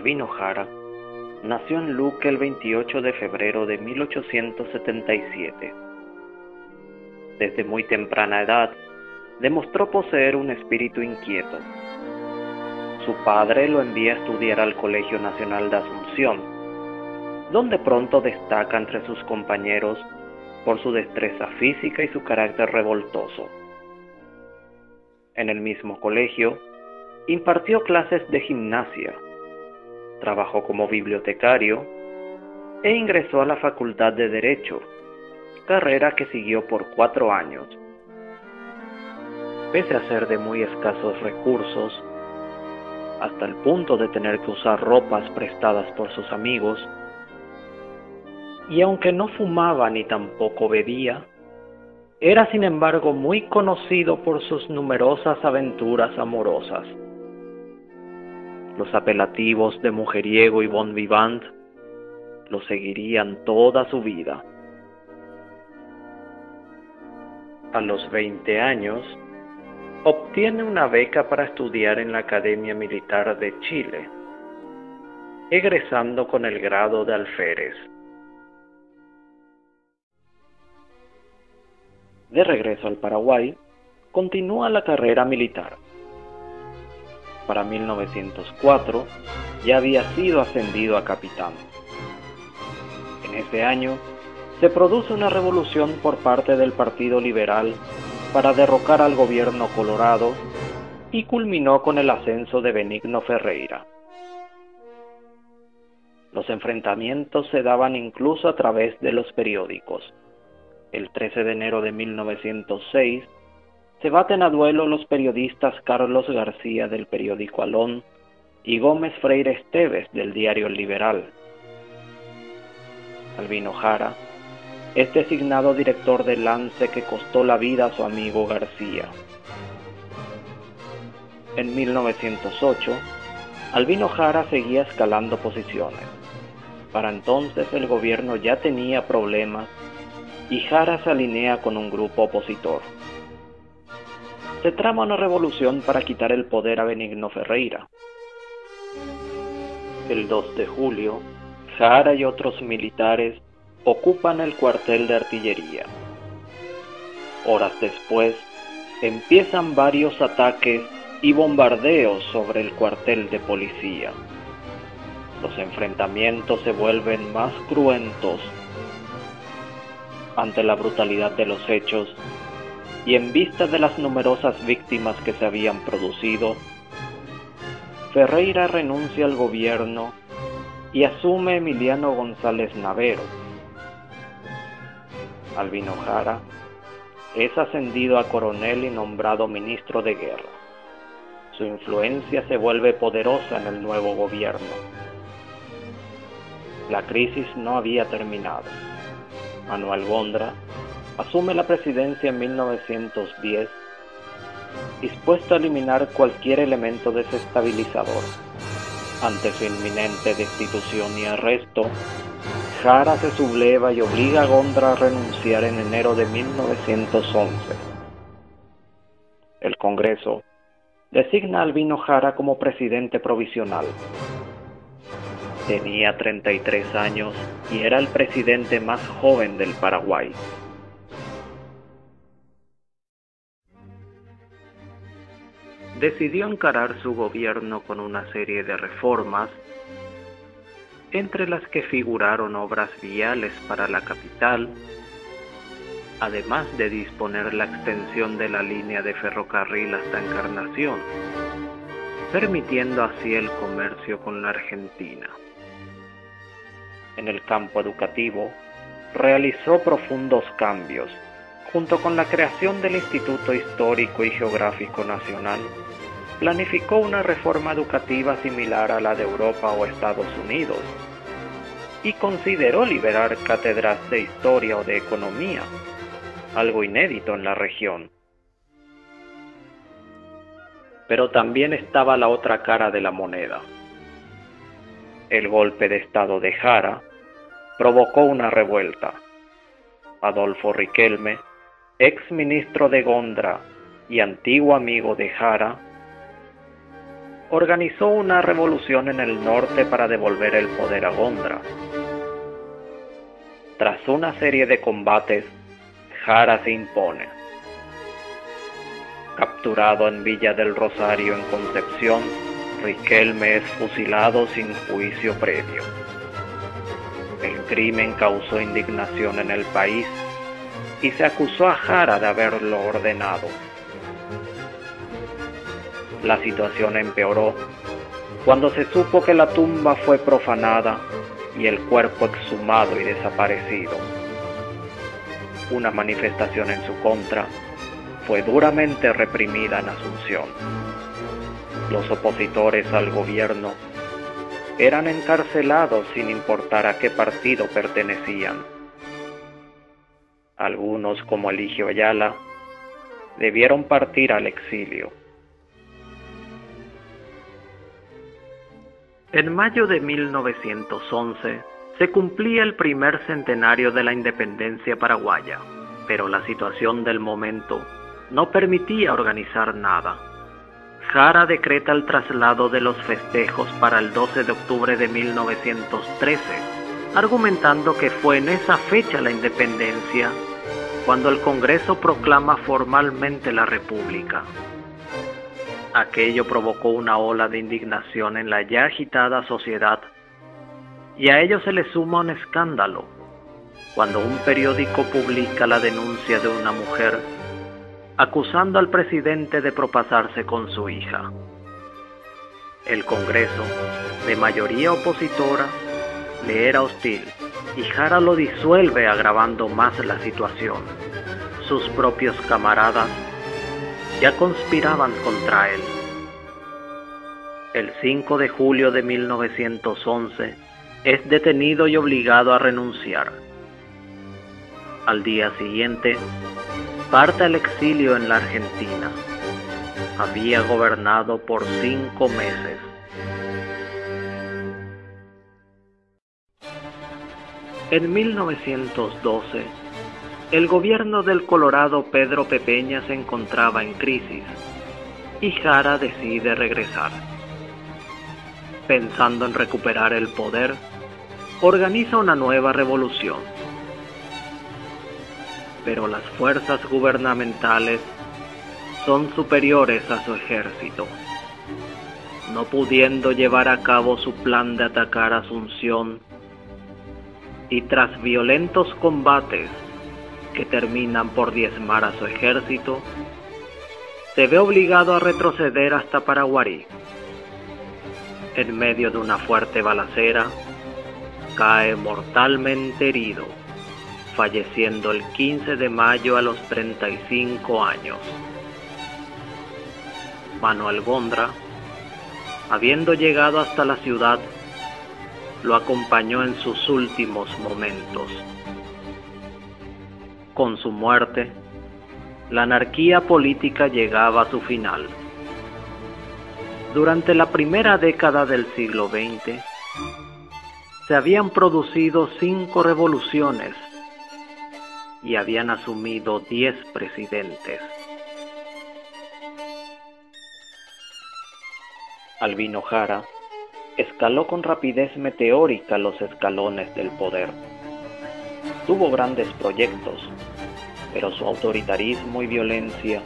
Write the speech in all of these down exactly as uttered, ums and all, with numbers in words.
Albino Jara nació en Luque el veintiocho de febrero de mil ochocientos setenta y siete. Desde muy temprana edad, demostró poseer un espíritu inquieto. Su padre lo envía a estudiar al Colegio Nacional de Asunción, donde pronto destaca entre sus compañeros por su destreza física y su carácter revoltoso. En el mismo colegio, impartió clases de gimnasia, trabajó como bibliotecario e ingresó a la Facultad de Derecho, carrera que siguió por cuatro años. Pese a ser de muy escasos recursos, hasta el punto de tener que usar ropas prestadas por sus amigos, y aunque no fumaba ni tampoco bebía, era sin embargo muy conocido por sus numerosas aventuras amorosas. Los apelativos de mujeriego y bon vivant lo seguirían toda su vida. A los veinte años, obtiene una beca para estudiar en la Academia Militar de Chile, egresando con el grado de alférez. De regreso al Paraguay, continúa la carrera militar. Para mil novecientos cuatro ya había sido ascendido a capitán. En ese año se produce una revolución por parte del Partido Liberal para derrocar al gobierno colorado y culminó con el ascenso de Benigno Ferreira. Los enfrentamientos se daban incluso a través de los periódicos. El trece de enero de mil novecientos seis se baten a duelo los periodistas Carlos García del periódico Alón y Gómez Freire Esteves del diario El Liberal. Albino Jara es designado director del lance que costó la vida a su amigo García. En mil novecientos ocho, Albino Jara seguía escalando posiciones. Para entonces el gobierno ya tenía problemas y Jara se alinea con un grupo opositor. Se trama una revolución para quitar el poder a Benigno Ferreira. El dos de julio, Jara y otros militares ocupan el cuartel de artillería. Horas después, empiezan varios ataques y bombardeos sobre el cuartel de policía. Los enfrentamientos se vuelven más cruentos. Ante la brutalidad de los hechos y en vista de las numerosas víctimas que se habían producido, Ferreira renuncia al gobierno y asume Emiliano González Navero. Albino Jara es ascendido a coronel y nombrado ministro de guerra. Su influencia se vuelve poderosa en el nuevo gobierno. La crisis no había terminado. Manuel Gondra asume la presidencia en mil novecientos diez, dispuesto a eliminar cualquier elemento desestabilizador. Ante su inminente destitución y arresto, Jara se subleva y obliga a Gondra a renunciar en enero de mil novecientos once. El Congreso designa a Albino Jara como presidente provisional. Tenía treinta y tres años y era el presidente más joven del Paraguay. Decidió encarar su gobierno con una serie de reformas, entre las que figuraron obras viales para la capital, además de disponer la extensión de la línea de ferrocarril hasta Encarnación, permitiendo así el comercio con la Argentina. En el campo educativo, realizó profundos cambios, junto con la creación del Instituto Histórico y Geográfico Nacional. Planificó una reforma educativa similar a la de Europa o Estados Unidos y consideró liberar cátedras de historia o de economía, algo inédito en la región. Pero también estaba la otra cara de la moneda. El golpe de estado de Jara provocó una revuelta. Adolfo Riquelme, ex ministro de Gondra y antiguo amigo de Jara, organizó una revolución en el norte para devolver el poder a Gondra. Tras una serie de combates, Jara se impone. Capturado en Villa del Rosario en Concepción, Riquelme es fusilado sin juicio previo. El crimen causó indignación en el país y se acusó a Jara de haberlo ordenado. La situación empeoró cuando se supo que la tumba fue profanada y el cuerpo exhumado y desaparecido. Una manifestación en su contra fue duramente reprimida en Asunción. Los opositores al gobierno eran encarcelados sin importar a qué partido pertenecían. Algunos, como Eligio Ayala, debieron partir al exilio. En mayo de mil novecientos once se cumplía el primer centenario de la independencia paraguaya, pero la situación del momento no permitía organizar nada. Jara decreta el traslado de los festejos para el doce de octubre de mil novecientos trece, argumentando que fue en esa fecha la independencia cuando el Congreso proclama formalmente la República. Aquello provocó una ola de indignación en la ya agitada sociedad, y a ello se le suma un escándalo, cuando un periódico publica la denuncia de una mujer acusando al presidente de propasarse con su hija. El Congreso, de mayoría opositora, le era hostil, y Jara lo disuelve agravando más la situación. Sus propios camaradas ya conspiraban contra él. El cinco de julio de mil novecientos once es detenido y obligado a renunciar. Al día siguiente, parte al exilio en la Argentina. Había gobernado por cinco meses. En mil novecientos doce, el gobierno del Colorado Pedro Pepeña se encontraba en crisis y Jara decide regresar. Pensando en recuperar el poder, organiza una nueva revolución. Pero las fuerzas gubernamentales son superiores a su ejército. No pudiendo llevar a cabo su plan de atacar Asunción, y tras violentos combates que terminan por diezmar a su ejército, se ve obligado a retroceder hasta Paraguarí. En medio de una fuerte balacera, cae mortalmente herido, falleciendo el quince de mayo a los treinta y cinco años. Manuel Gondra, habiendo llegado hasta la ciudad, lo acompañó en sus últimos momentos. Con su muerte, la anarquía política llegaba a su final. Durante la primera década del siglo veinte, se habían producido cinco revoluciones y habían asumido diez presidentes. Albino Jara escaló con rapidez meteórica los escalones del poder. Tuvo grandes proyectos, pero su autoritarismo y violencia,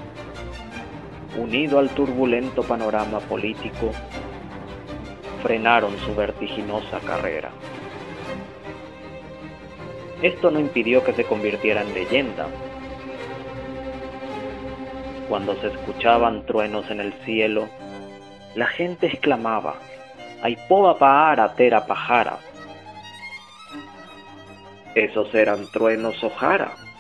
unido al turbulento panorama político, frenaron su vertiginosa carrera. Esto no impidió que se convirtiera en leyenda. Cuando se escuchaban truenos en el cielo, la gente exclamaba: "Aipoa paara tera pajara". Esos eran truenos o Jara,